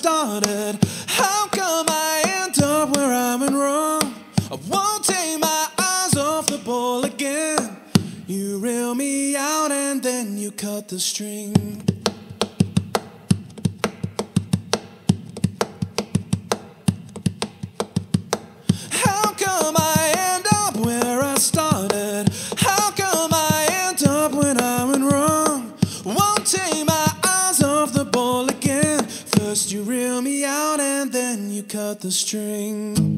started? How come I end up where I went wrong? I won't take my eyes off the ball again. You reel me out and then you cut the string. How come I end up where I started? How come I end up when I went wrong? Won't take my eyes off the ball again. First you reel me out and then you cut the string.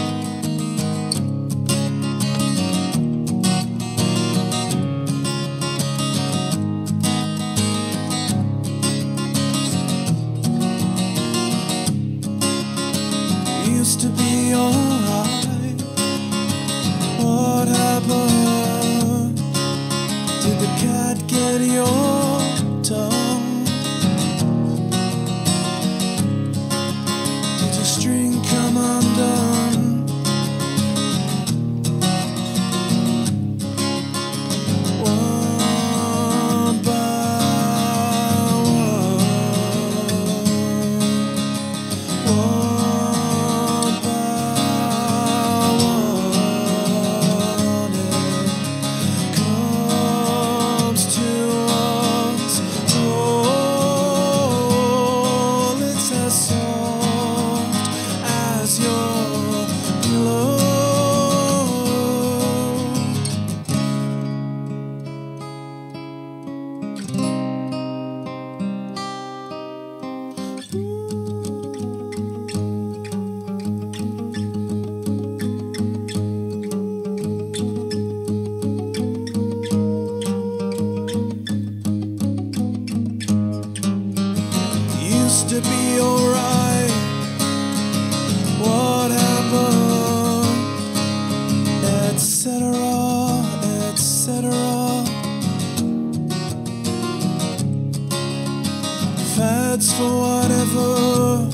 Used to be alright. What happened? Did the cat get your tongue? Did your string come undone? One by one. Used to be alright. What happened? Etc. etc. Fads for whatever.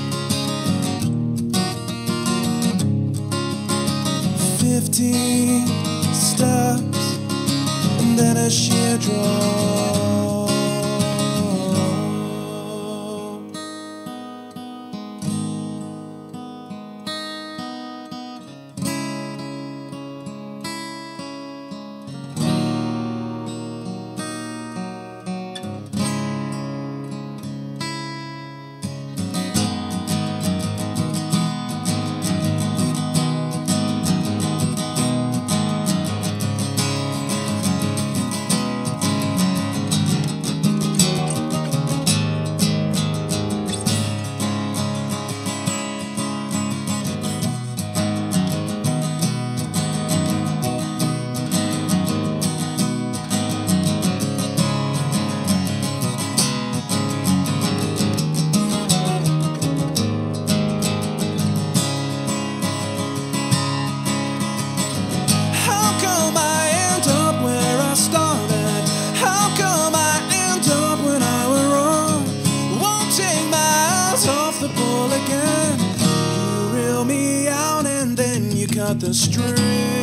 15 steps and then a sheer draw. Cut the string.